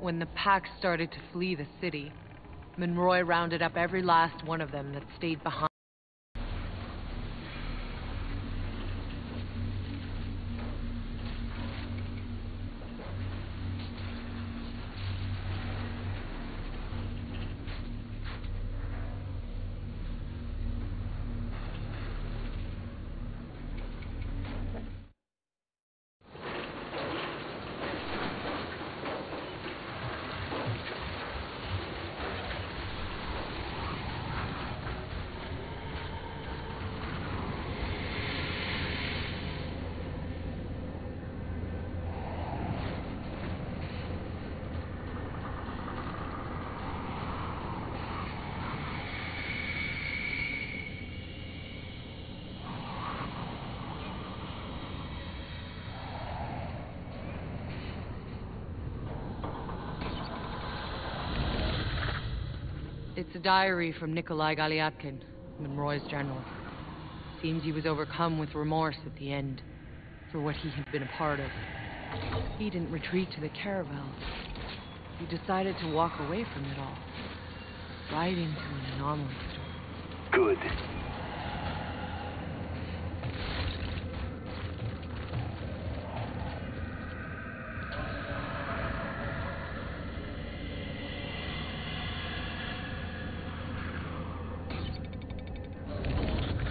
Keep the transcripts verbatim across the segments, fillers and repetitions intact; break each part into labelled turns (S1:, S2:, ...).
S1: When the pack started to flee the city, Monroy rounded up every last one of them that stayed behind. It's a diary from Nikolai Galyatkin, Monroy's general. Seems he was overcome with remorse at the end for what he had been a part of. He didn't retreat to the caravel. He decided to walk away from it all, right into an anomaly store.
S2: Good.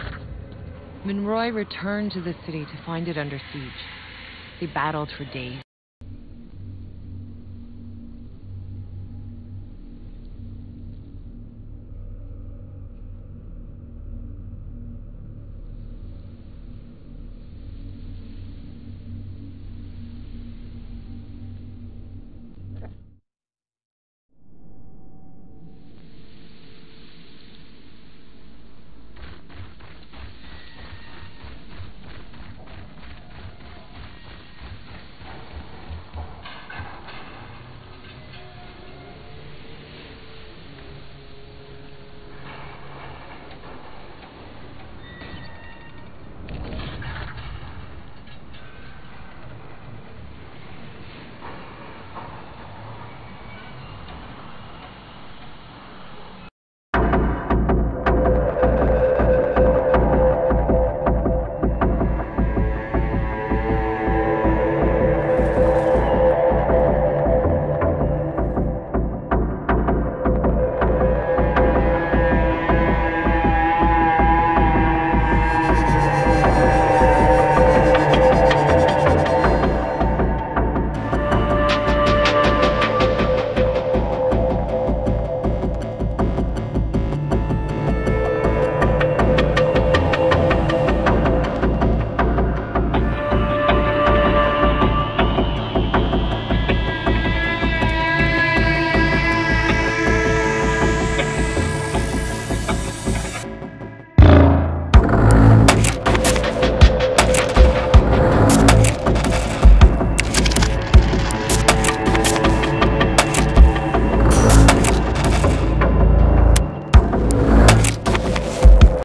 S1: Monroy returned to the city to find it under siege. They battled for days.